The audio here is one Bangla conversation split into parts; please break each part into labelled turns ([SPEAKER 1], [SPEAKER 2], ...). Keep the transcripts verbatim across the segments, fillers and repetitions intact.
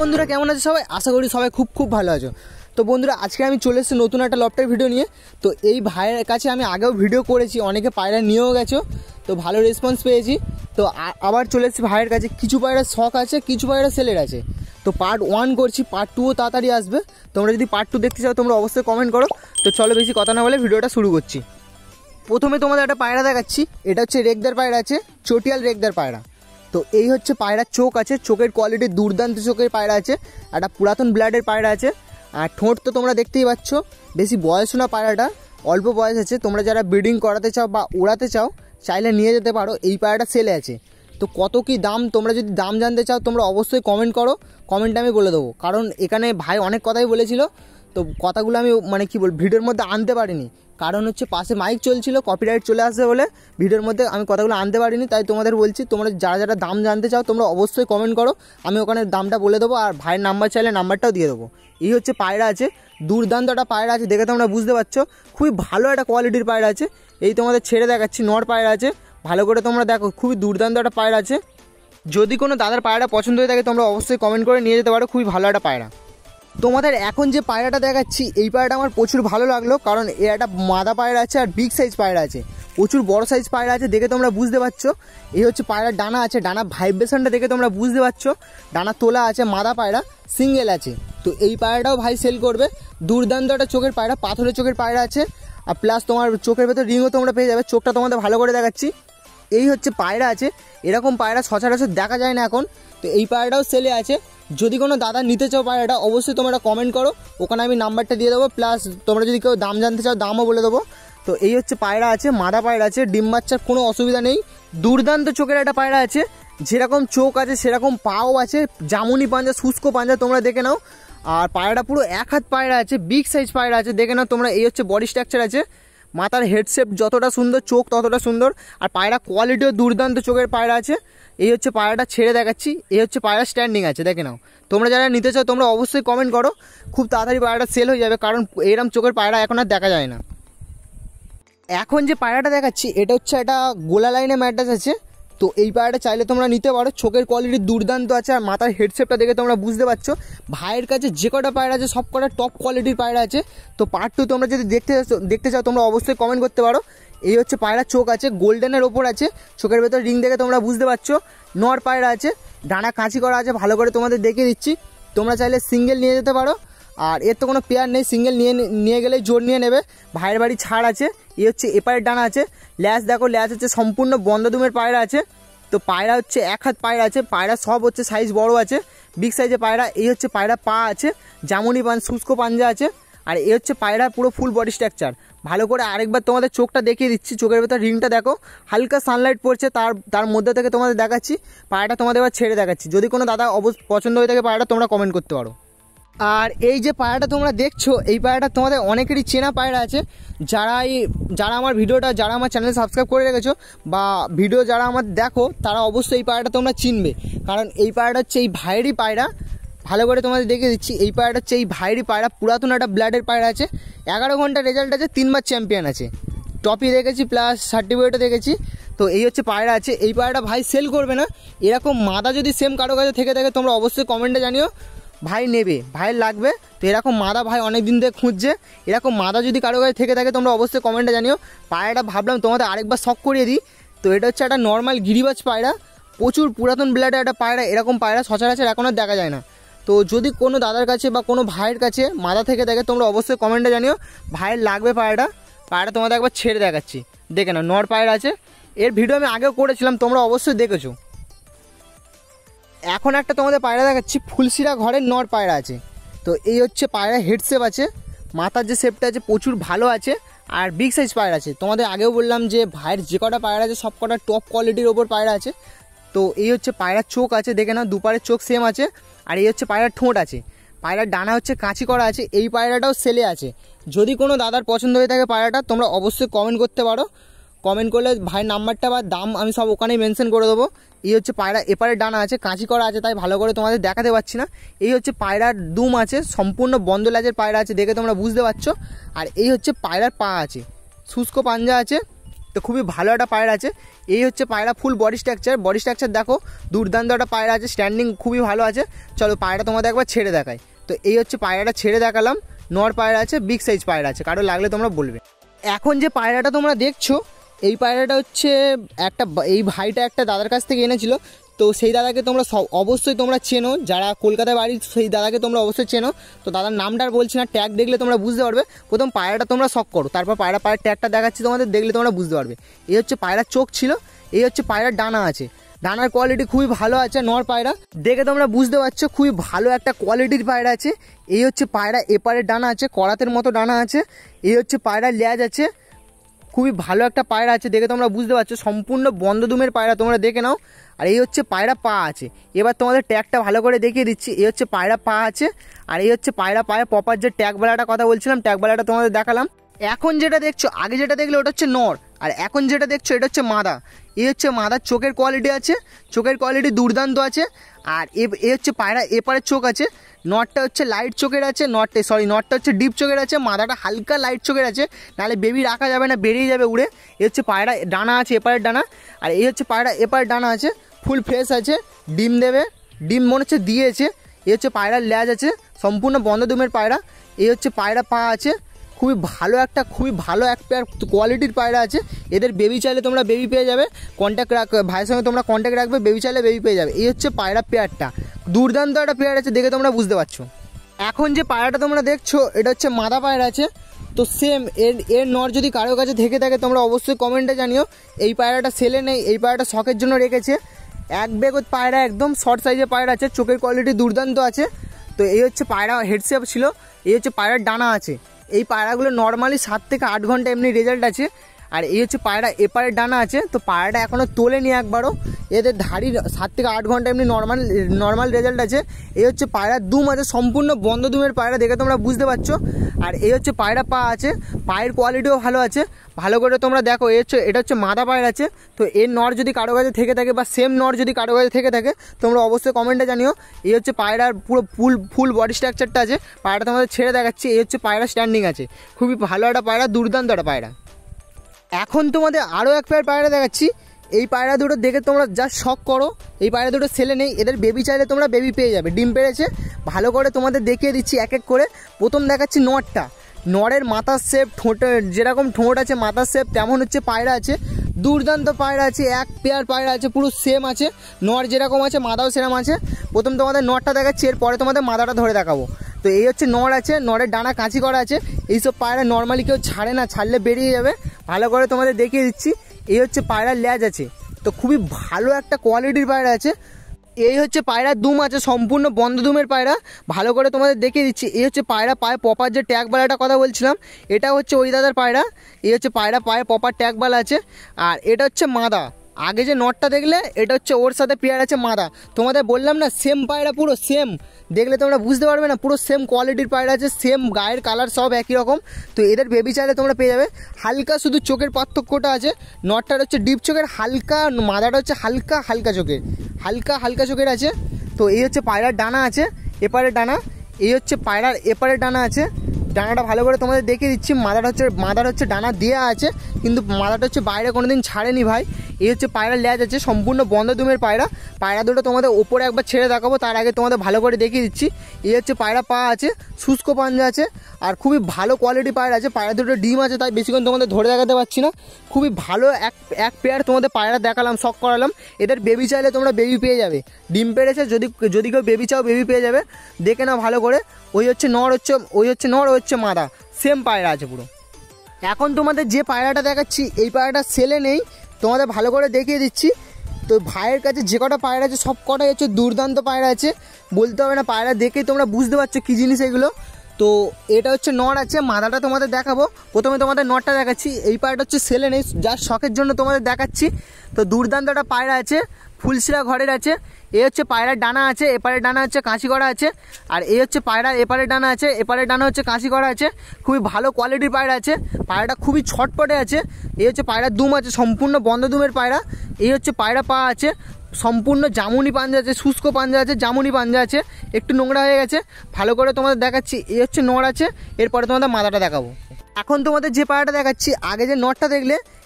[SPEAKER 1] বন্ধুরা কেমন আছে সবাই? আশা করি সবাই খুব খুব ভালো আছো। তো বন্ধুরা আজকে আমি চলে এসেছি নতুন একটা লফটের ভিডিও নিয়ে। তো এই ভাইয়ের কাছে আমি আগেও ভিডিও করেছি, অনেকে পায়রা নিয়েও গেছো, তো ভালো রেসপন্স পেয়েছি। তো আবার চলে এসেছি ভাইয়ের কাছে। কিছু পায়রা শখ আছে, কিছু পায়রা সেলের আছে। তো পার্ট ওয়ান করছি, পার্ট টুও তাড়াতাড়ি আসবে। তোমরা যদি পার্ট টু দেখতে চাও তোমরা অবশ্যই কমেন্ট করো। তো চলো বেশি কথা না বলে ভিডিওটা শুরু করছি। প্রথমে তোমাদের একটা পায়রা দেখাচ্ছি। এটা হচ্ছে রেগদার পায়রা আছে, চটিয়াল রেগদার পায়রা। তো এই হচ্ছে পায়রার চোখ আছে, চোখের কোয়ালিটি দুর্দান্ত চোখের পায়রা আছে। একটা পুরাতন ব্লাডের পায়রা আছে। আর ঠোঁট তো তোমরা দেখতেই পাচ্ছ, বেশি বয়স না পায়রাটা, অল্প বয়স আছে। তোমরা যারা ব্রিডিং করাতে চাও বা ওড়াতে চাও চাইলে নিয়ে যেতে পারো। এই পায়রাটা সেলে আছে। তো কত কি দাম, তোমরা যদি দাম জানতে চাও তোমরা অবশ্যই কমেন্ট করো, কমেন্টে আমি বলে দেবো। কারণ এখানে ভাই অনেক কথাই বলেছিল, তো কথাগুলো আমি মানে কি বল ভিডিওর মধ্যে আনতে পারিনি। কারণ হচ্ছে পাশে মাইক চলছিল, কপিরাইট চলে আসবে বলে ভিডিওর মধ্যে আমি কথাগুলো আনতে পারিনি। তাই তোমাদের বলছি, তোমরা যারা যারা দাম জানতে চাও তোমরা অবশ্যই কমেন্ট করো, আমি ওখানে দামটা বলে দেবো। আর ভাইয়ের নাম্বার চাইলে নাম্বারটাও দিয়ে দেবো। এই হচ্ছে পায়রা আছে, দুর্দান্ত একটা পায়রা আছে, দেখে তোমরা বুঝতে পারছো খুবই ভালো একটা কোয়ালিটির পায়রা আছে। এই তোমাদের ছেড়ে দেখাচ্ছি, নর পায়রা আছে, ভালো করে তোমরা দেখো, খুবই দুর্দান্ত একটা পায়রা আছে। যদি কোনো দাদার পায়রা পছন্দ হয়ে থাকে তোমরা অবশ্যই কমেন্ট করে নিয়ে যেতে পারো, খুবই ভালো একটা পায়রা। তোমাদের এখন যে পায়রাটা দেখাচ্ছি এই পায়রাটা আমার প্রচুর ভালো লাগলো, কারণ এর একটা মাদা পায়রা আছে আর বিগ সাইজ পায়রা আছে, প্রচুর বড় সাইজ পায়রা আছে, দেখে তোমরা বুঝতে পারছো। এই হচ্ছে পায়রার ডানা আছে, ডানা ভাইব্রেশনটা দেখে তোমরা বুঝতে পারছো। ডানা তোলা আছে, মাদা পায়রা, সিঙ্গেল আছে। তো এই পায়রাটাও ভাই সেল করবে। দুর্দান্ত একটা চোখের পায়রা, পাথরের চোখের পায়রা আছে। আর প্লাস তোমার চোখের ভেতর রিংও তোমরা পেয়ে যাবে। চোখটা তোমাদের ভালো করে দেখাচ্ছি। এই হচ্ছে পায়রা আছে, এরকম পায়রা সচরাচর দেখা যায় না এখন। তো এই পায়রাটাও সেলে আছে। যদি কোনো দাদা নিতে চাও পায়রাটা অবশ্যই তোমরা কমেন্ট করো, ওখানে আমি নাম্বারটা দিয়ে দেবো। প্লাস তোমরা যদি কেউ দাম জানতে চাও দামও বলে দেবো। তো এই হচ্ছে পায়রা আছে, মাদা পায়রা আছে, ডিম বাচ্চার কোনো অসুবিধা নেই। দুর্দান্ত চোখের একটা পায়রা আছে, যেরকম চোখ আছে সেরকম পাও আছে, জামুনি পাঞ্জা, শুষ্ক পাঞ্জা, তোমরা দেখে নাও। আর পায়রাটা পুরো এক হাত পায়রা আছে, বিগ সাইজ পায়রা আছে, দেখে নাও তোমরা। এই হচ্ছে বডি স্ট্রাকচার আছে, মাথার হেডশেপ যতটা সুন্দর চোখ ততটা সুন্দর। আর পায়রা কোয়ালিটিও দুর্দান্ত চোখের পায়রা আছে। এই হচ্ছে পায়রাটা ছেড়ে দেখাচ্ছি। এই হচ্ছে পায়রা স্ট্যান্ডিং আছে, দেখে নাও। তোমরা যারা নিতে চাও তোমরা অবশ্যই কমেন্ট করো, খুব তাড়াতাড়ি পায়রাটা সেল হয়ে যাবে, কারণ এরকম চোখের পায়রা এখন আর দেখা যায় না। এখন যে পায়রাটা দেখাচ্ছি এটা হচ্ছে একটা গোলা লাইনে ম্যাড্রাস আছে। তো এই পায়রাটা চাইলে তোমরা নিতে পারো, চোখের কোয়ালিটি দুর্দান্ত আছে। আর মাথার হেডশেপটা দেখে তোমরা বুঝতে পারছো। ভাইয়ের কাছে যে কটা পায়রা আছে সব কটা টপ কোয়ালিটির পায়রা আছে। তো পার্ট টু তোমরা যদি দেখতে দেখতে চাও তোমরা অবশ্যই কমেন্ট করতে পারো। এই হচ্ছে পায়রার চোখ আছে, গোল্ডেনের ওপর আছে, চোখের ভেতর রিং দেখে তোমরা বুঝতে পারছো। নর পায়রা আছে, ডানা কাঁচি করা আছে, ভালো করে তোমাদের দেখিয়ে দিচ্ছি। তোমরা চাইলে সিঙ্গেল নিয়ে যেতে পারো। আর এর তো কোনো পেয়ার নেই, সিঙ্গেল নিয়ে নিয়ে গেলেই জোর নিয়ে নেবে। ভাইয়ের বাড়ি ছাড় আছে। এই হচ্ছে এপারের ডানা আছে, ল্যাচ দেখো, ল্যাচ হচ্ছে সম্পূর্ণ বন্ধদুমের পায়রা আছে। তো পায়রা হচ্ছে এক হাত পায়রা আছে, পায়রা সব হচ্ছে সাইজ বড় আছে, বিগ সাইজের পায়রা। এই হচ্ছে পায়রা পা আছে, জামুনি পান, শুষ্ক পাঞ্জা আছে। আর এই হচ্ছে পায়রা পুরো ফুল বডি স্ট্রাকচার। ভালো করে আরেকবার তোমাদের চোখটা দেখিয়ে দিচ্ছি, চোখের ভেতর রিংটা দেখো, হালকা সানলাইট পড়ছে, তার তার মধ্যে থেকে তোমাদের দেখাচ্ছি। পায়রাটা তোমাদের এবার ছেড়ে দেখাচ্ছি। যদি কোনো দাদা অবশ্য পছন্দ হয়ে থাকে পায়রাটা তোমরা কমেন্ট করতে পারো। আর এই যে পায়রাটা তোমরা দেখছো এই পায়রাটা তোমাদের অনেকেরই চেনা পায়রা আছে। যারা এই যারা আমার ভিডিওটা যারা আমার চ্যানেল সাবস্ক্রাইব করে রেখেছো বা ভিডিও যারা আমার দেখো তারা অবশ্যই এই পায়রাটা তোমরা চিনবে। কারণ এই পায়রাটা হচ্ছে এই ভাইয়েরই পায়রা। ভালো করে তোমাদের দেখিয়ে দিচ্ছি, এই পায়রাটা হচ্ছে এই ভাইয়েরই পায়রা, পুরাতন একটা ব্লাডের পায়রা আছে, এগারো ঘন্টা রেজাল্ট আছে, তিনবার চ্যাম্পিয়ন আছে, টপি দেখেছি প্লাস সার্টিফিকেটও দেখেছি। তো এই হচ্ছে পায়রা আছে। এই পায়রাটা ভাই সেল করবে না, এরকম মাদা যদি সেম কারো কাছে থেকে থাকে তোমরা অবশ্যই কমেন্টে জানিও, ভাই নেবে, ভাইয়ের লাগবে। তো এরকম মাদা ভাই অনেক দিন থেকে খুঁজছে, এরকম মাদা যদি কারো কাছে থেকে থাকে তোমরা অবশ্যই কমেন্টে জানিও। পায়রাটা ভাবলাম তোমাদের আরেকবার শখ করিয়ে দিই। তো এটা হচ্ছে একটা নর্মাল গিরিবাজ পায়রা, প্রচুর পুরাতন ব্লাডের একটা পায়রা, এরকম পায়রা সচরাচর এখন আর দেখা যায় না। তো যদি কোনো দাদার কাছে বা কোনো ভাইয়ের কাছে মাদা থেকে থাকে তোমরা অবশ্যই কমেন্টে জানিও, ভাইয়ের লাগবে পায়রাটা। পায়রাটা তোমাদের একবার ছেড়ে দেখাচ্ছি, দেখে না, নর পায়রা আছে। এর ভিডিও আমি আগেও করেছিলাম, তোমরা অবশ্যই দেখেছো। এখন একটা তোমাদের পায়রা দেখাচ্ছি, ফুলশিরা ঘরের নর পায়রা আছে। তো এই হচ্ছে পায়রা হেডশেপ আছে, মাথার যে শেপটা আছে প্রচুর ভালো আছে। আর বিগ সাইজ পায়রা আছে। তোমাদের আগেও বললাম যে ভাইয়ের যে কটা পায়রা আছে সব কটা টপ কোয়ালিটির ওপর পায়রা আছে। তো এই হচ্ছে পায়রার চোখ আছে, দেখে না, দুপারের চোখ সেম আছে। আর এই হচ্ছে পায়রার ঠোঁট আছে, পায়রার ডানা হচ্ছে কাঁচি করা আছে। এই পায়রাটাও সেলে আছে। যদি কোনো দাদার পছন্দ হয়ে থাকে পায়রাটা তোমরা অবশ্যই কমেন্ট করতে পারো। কমেন্ট করলে ভাইয়ের নাম্বারটা বা দাম আমি সব ওখানেই মেনশন করে দেবো। এই হচ্ছে পায়রা এপারে ডানা আছে, কাঁচি করা আছে, তাই ভালো করে তোমাদের দেখাতে পারছি না। এই হচ্ছে পায়রার দুম আছে, সম্পূর্ণ বন্ধ লেজের পায়রা আছে, দেখে তোমরা বুঝতে পারছো। আর এই হচ্ছে পায়রার পা আছে, শুষ্ক পাঞ্জা আছে, তো খুবই ভালো একটা পায়রা আছে। এই হচ্ছে পায়রা, full body structure, body structure দেখো দুর্দান্ত একটা পায়রা আছে, স্ট্যান্ডিং খুবই ভালো আছে। চলো পায়রা তোমাদের একবার ছেড়ে দেখাই। তো এই হচ্ছে পায়রাটা ছেড়ে দেখালাম, নর পায়রা আছে, বিগ সাইজ পায়রা আছে, কারো লাগলে তোমরা বলবে। এখন যে পায়রাটা তোমরা দেখছো এই পায়রাটা হচ্ছে একটা, এই ভাইটা একটা দাদার কাছ থেকে এনেছিল। তো সেই দাদাকে তোমরা সব অবশ্যই তোমরা চেনো, যারা কলকাতায় বাড়ি সেই দাদাকে তোমরা অবশ্যই চেনো। তো দাদার নামটা আর বলছি না, ট্যাগ দেখলে তোমরা বুঝতে পারবে। প্রথম পায়রাটা তোমরা শক করো, তারপর পায়রা পায়ের ট্যাগটা দেখাচ্ছি তোমাদের, দেখলে তোমরা বুঝতে পারবে। এই হচ্ছে পায়রার চোখ ছিল, এই হচ্ছে পায়রার ডানা আছে, ডানার কোয়ালিটি খুবই ভালো আছে। নর পায়রা দেখে তোমরা বুঝতে পারছো খুবই ভালো একটা কোয়ালিটির পায়রা আছে। এই হচ্ছে পায়রা, এপারের ডানা আছে, করাতের মতো ডানা আছে। এই হচ্ছে পায়রার লেজ আছে, খুবই ভালো একটা পায়রা আছে, দেখে তোমরা বুঝতে পারছো সম্পূর্ণ বন্ধ দুমের পায়রা, তোমরা দেখে নাও। আর এই হচ্ছে পায়রা পা আছে, এবার তোমাদের ট্যাগটা ভালো করে দেখিয়ে দিচ্ছি। এই হচ্ছে পায়রা পা আছে, আর এই হচ্ছে পায়রা পায়ে পপার যে ট্যাগবালাটা কথা বলছিলাম, ট্যাগবালাটা তোমাদের দেখালাম। এখন যেটা দেখছো, আগে যেটা দেখলে ওটা হচ্ছে নর, আর এখন যেটা দেখছো এটা হচ্ছে মাদা। এই হচ্ছে মাদার চোখের কোয়ালিটি আছে, চোখের কোয়ালিটি দুর্দান্ত আছে। আর এ হচ্ছে পায়রা এপারের চোখ আছে, নটটা হচ্ছে লাইট চোখের আছে, নটটা সরি নটটা হচ্ছে ডিপ চোখের আছে, মাদাটা হালকা লাইট চোখের আছে, নাহলে বেবি রাখা যাবে না, বেরিয়ে যাবে উড়ে। এই হচ্ছে পায়রা ডানা আছে, এপারের ডানা, আর এই হচ্ছে পায়রা এপারের ডানা আছে, ফুল ফ্রেশ আছে, ডিম দেবে, ডিম মনে হচ্ছে দিয়েছে। এই হচ্ছে পায়রার লেজ আছে, সম্পূর্ণ বন্ধ দুমের পায়রা। এই হচ্ছে পায়রা পা আছে, খুবই ভালো একটা, খুবই ভালো এক পেয়ার কোয়ালিটির পায়রা আছে। এদের বেবি চাইলে তোমরা বেবি পেয়ে যাবে, কন্ট্যাক্ট রাখ ভাইয়ের সঙ্গে তোমরা কন্ট্যাক্ট রাখবে, বেবি চাইলে বেবি পেয়ে যাবে। এই হচ্ছে পায়রা পেয়ারটা, দুর্দান্ত একটা পেয়ার আছে, দেখে তোমরা বুঝতে পারছো। এখন যে পায়রাটা তোমরা দেখছো এটা হচ্ছে মাদা পায়রা আছে। তো সেম এর এর নর যদি কারোর কাছে থেকে থাকে তোমরা অবশ্যই কমেন্টে জানিও। এই পায়রাটা সেলে নেই, এই পায়রাটা শখের জন্য রেখেছে। এক বেগত পায়রা, একদম শর্ট সাইজের পায়রা আছে, চোখের কোয়ালিটি দুর্দান্ত আছে। তো এই হচ্ছে পায়রা হেডশেপ ছিল, এই হচ্ছে পায়রার ডানা আছে। এই পায়রাগুলো নর্মালি সাত থেকে আট ঘন্টা এমনি রেজাল্ট আছে। আর এই হচ্ছে পায়রা এপারের ডানা আছে, তো পায়রাটা এখনও তোলেনি একবারও, এদের ধাড়ি সাত থেকে আট ঘন্টা এমনি নর্মাল নর্মাল রেজাল্ট আছে। এই হচ্ছে পায়রার দুম আছে, সম্পূর্ণ বন্ধ দুমের পায়রা, দেখে তোমরা বুঝতে পারছো। আর এই হচ্ছে পায়রা পা আছে, পায়ের কোয়ালিটিও ভালো আছে, ভালো করে তোমরা দেখো। এই হচ্ছে এটা হচ্ছে মাদা পায়রা আছে। তো এর নর যদি কারো কাছে থেকে থাকে বা সেম নর যদি কারো কাছে থেকে থাকে তোমরা অবশ্যই কমেন্টে জানিও। এই হচ্ছে পায়রার পুরো ফুল ফুল বডি স্ট্রাকচারটা আছে, পায়রাটা তোমাদের ছেড়ে দেখাচ্ছি। এই হচ্ছে পায়রা স্ট্যান্ডিং আছে, খুবই ভালো একটা পায়রা, দুর্দান্ত একটা পায়রা। এখন তোমাদের আরও এক পেয়ার পায়রা দেখাচ্ছি। এই পায়রা দুটো দেখে তোমরা যা শখ করো। এই পায়রা দুটো ছেলে নেই, এদের বেবি চাইলে তোমরা বেবি পেয়ে যাবে, ডিম পেড়েছে। ভালো করে তোমাদের দেখিয়ে দিচ্ছি এক এক করে। প্রথম দেখাচ্ছি নরটা, নরের মাথার শেপ, ঠোঁটের যেরকম ঠোঁট আছে মাথার শেপ তেমন হচ্ছে পায়রা আছে, দুর্দান্ত পায়রা আছে। এক পেয়ার পায়রা আছে, পুরো সেম আছে, নর যেরকম আছে মাদাও সেরকম আছে। প্রথম তোমাদের নরটা দেখাচ্ছি, এরপরে তোমাদের মাদাটা ধরে দেখাবো। তো এই হচ্ছে নর আছে, নরের ডানা কাঁচি করা আছে। এইসব পায়রা নর্মালি কেউ ছাড়ে না, ছাড়লে বেরিয়ে যাবে। ভালো করে তোমাদের দেখিয়ে দিচ্ছি। এই হচ্ছে পায়রার লেজ আছে, তো খুবই ভালো একটা কোয়ালিটির পায়রা আছে। এই হচ্ছে পায়রার দুম আছে, সম্পূর্ণ বন্ধ দুমের পায়রা, ভালো করে তোমাদের দেখিয়ে দিচ্ছি। এই হচ্ছে পায়রা পায়ে পপার যে ট্যাগবালাটা কথা বলছিলাম, এটা হচ্ছে ওই দাদার পায়রা। এই হচ্ছে পায়রা পায়ে পপার ট্যাগবালা আছে। আর এটা হচ্ছে মাদা, আগে যে নটটা দেখলে এটা হচ্ছে ওর সাথে পেয়ার আছে মাদা। তোমাদের বললাম না সেম পায়রা, পুরো সেম, দেখলে তোমরা বুঝতে পারবে না, পুরো সেম কোয়ালিটির পায়রা আছে, সেম গায়ের কালার সব একই রকম। তো এদের বেবি চাইলে তোমরা পেয়ে যাবে। হালকা শুধু চোখের পার্থক্যটা আছে, নটটার হচ্ছে ডিপ চোখের, হালকা মাদাটা হচ্ছে হালকা হালকা চোখের, হালকা হালকা চোখের আছে। তো এই হচ্ছে পায়রার ডানা আছে, এপারের ডানা। এই হচ্ছে পায়রার এপারের ডানা আছে, ডানাটা ভালো করে তোমাদের দেখিয়ে দিচ্ছি। মাদাটা হচ্ছে মাদার হচ্ছে ডানা দেওয়া আছে, কিন্তু মাদাটা হচ্ছে বাইরে কোনোদিন ছাড়েনি ভাই। এই হচ্ছে পায়রার লেজ আছে, সম্পূর্ণ বন্ধ দুমের পায়রা। পায়রা দুটো তোমাদের ওপরে একবার ছেড়ে দেখাবো, তার আগে তোমাদের ভালো করে দেখিয়ে দিচ্ছি। এই হচ্ছে পায়রা পা আছে, শুষ্ক পাঞ্জা আছে, আর খুবই ভালো কোয়ালিটি পায়রা আছে। পায়রা দুটো ডিম আছে, তাই বেশিক্ষণ তোমাদের ধরে দেখাতে পারছি না। খুবই ভালো এক এক পেয়ার তোমাদের পায়রা দেখালাম, শখ করালাম। এদের বেবি চাইলে তোমরা বেবি পেয়ে যাবে, ডিম পেড়েছে, যদি যদি কেউ বেবি চাও বেবি পেয়ে যাবে। দেখে নাও ভালো করে। ওই হচ্ছে নর, হচ্ছে ওই হচ্ছে নর, ওই হচ্ছে মাদা, সেম পায়রা আছে পুরো। এখন তোমাদের যে পায়রাটা দেখাচ্ছি এই পায়রাটা সেলে নেই, তোমাদের ভালো করে দেখিয়ে দিচ্ছি। তো ভাইয়ের কাছে যে কটা পায়রা আছে সব কটাই হচ্ছে দুর্দান্ত পায়রা আছে, বলতে হবে না, পায়রা দেখেই তোমরা বুঝতে পারছো কী জিনিস এগুলো। তো এটা হচ্ছে নর আছে, মাদাটা তোমাদের দেখাবো। প্রথমে তোমাদের নরটা দেখাচ্ছি, এই পায়রাটা হচ্ছে সেলে নেই, যার শখের জন্য তোমাদের দেখাচ্ছি। তো দুর্দান্ত একটা পায়রা আছে, ফুলশিরা ঘরের আছে। এ হচ্ছে পায়রার ডানা আছে, এপারের ডানা হচ্ছে কাঁচি করা আছে। আর এই হচ্ছে পায়রার এপারের ডানা আছে, এপারের ডানা হচ্ছে কাঁচি করা আছে। খুবই ভালো কোয়ালিটির পায়রা আছে, পায়রাটা খুবই ছটপটে আছে। এই হচ্ছে পায়রার দুম আছে, সম্পূর্ণ বন্ধ দুমের পায়রা। এই হচ্ছে পায়রা পা আছে, সম্পূর্ণ জামুনি পাঞ্জা আছে, শুষ্ক পাঞ্জা আছে, জামুনি পাঞ্জা আছে, একটু নোংরা হয়ে গেছে। ভালো করে তোমাদের দেখাচ্ছি। এই হচ্ছে নর আছে, এরপরে তোমাদের মাদাটা দেখাবো। এখন তোমাদের যে পায়রাটা দেখাচ্ছি, আগে যে নরটা দেখলে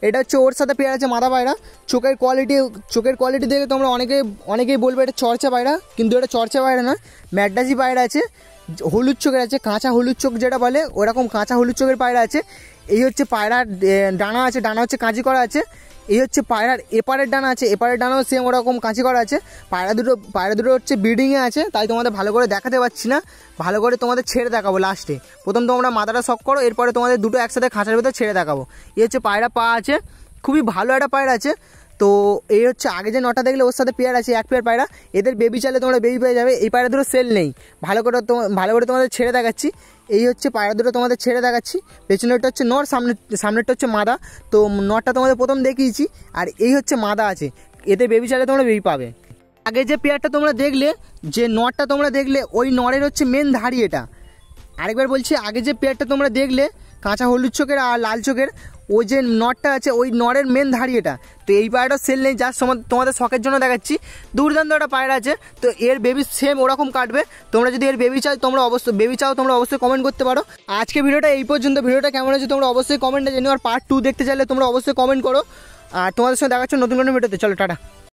[SPEAKER 1] এটা হচ্ছে ওর সাথে পেয়ার আছে মাদা পায়রা। চোখের কোয়ালিটি চোখের কোয়ালিটি দেখে তোমরা অনেকে অনেকেই বলবে এটা চর্চা পায়রা, কিন্তু এটা চর্চা পায়রা নয়, ম্যাড্রাসি পায়রা আছে, হলুদ চোখের আছে, কাঁচা হলুদ চোখ যেটা বলে ওরকম কাঁচা হলুদ চোখের পায়রা আছে। এই হচ্ছে পায়রার ডানা আছে, ডানা হচ্ছে কাঁচি করা আছে। এই হচ্ছে পায়রার এপারের ডানা আছে, এপারের ডানাও সেম ওরকম কাঁচি করা আছে। পায়রা দুটো পায়রা দুটো হচ্ছে ব্রিডিংয়ে আছে, তাই তোমাদের ভালো করে দেখাতে পারছি না, ভালো করে তোমাদের ছেড়ে দেখাবো লাস্টে। প্রথম তোমরা মাথাটা শক করো, এরপরে তোমাদের দুটো একসাথে খাঁচার ভিতরে ছেড়ে দেখাবো। এই হচ্ছে পায়রা পা আছে, খুবই ভালো একটা পায়রা আছে। তো এই হচ্ছে আগে যে নটা দেখলে ওর সাথে পেয়ার আছে, এক পেয়ার পায়রা, এদের বেবি চাইলে তোমরা বেবি পেয়ে যাবে। এই পায়রা দুটো সেল নেই, ভালো করে ভালো করে তোমাদের ছেড়ে দেখাচ্ছি। এই হচ্ছে পায়রা দুটো তোমাদের ছেড়ে দেখাচ্ছি। পেছনেরটা হচ্ছে নর, সামনে সামনেরটা হচ্ছে মাদা। তো নরটা তোমাদের প্রথম দেখিয়েছি, আর এই হচ্ছে মাদা আছে, এতে বেবি চাইলে তোমরা বেবি পাবে। আগে যে পেয়ারটা তোমরা দেখলে, যে নরটা তোমরা দেখলে, ওই নরের হচ্ছে মেন ধাড়ি এটা। আরেকবার বলছি, আগে যে পেয়ারটা তোমরা দেখলে কাঁচা হলুদ চোখের আর লাল চোখের, ওই যে নরটা আছে ওই নরের মেন ধাড়ি এটা। তো এই পায়রাটা সেল নেই, যার সময় তোমাদের শখের জন্য দেখাচ্ছি। দুর্দান্ত একটা পায়রা আছে, তো এর বেবি সেম ওরকম কাটবে। তোমরা যদি এর বেবি চাও তোমরা অবশ্যই বেবি চাও তোমরা অবশ্যই কমেন্ট করতে পারো। আজকে ভিডিওটা এই পর্যন্ত। ভিডিওটা কেমন হয়েছে তোমরা অবশ্যই কমেন্টে জানিও, আর পার্ট টু দেখতে চাইলে তোমরা অবশ্যই কমেন্ট করো। আর তোমাদের সঙ্গে দেখাচ্ছ নতুন কোনো ভিডিওতে। চলো টাটা।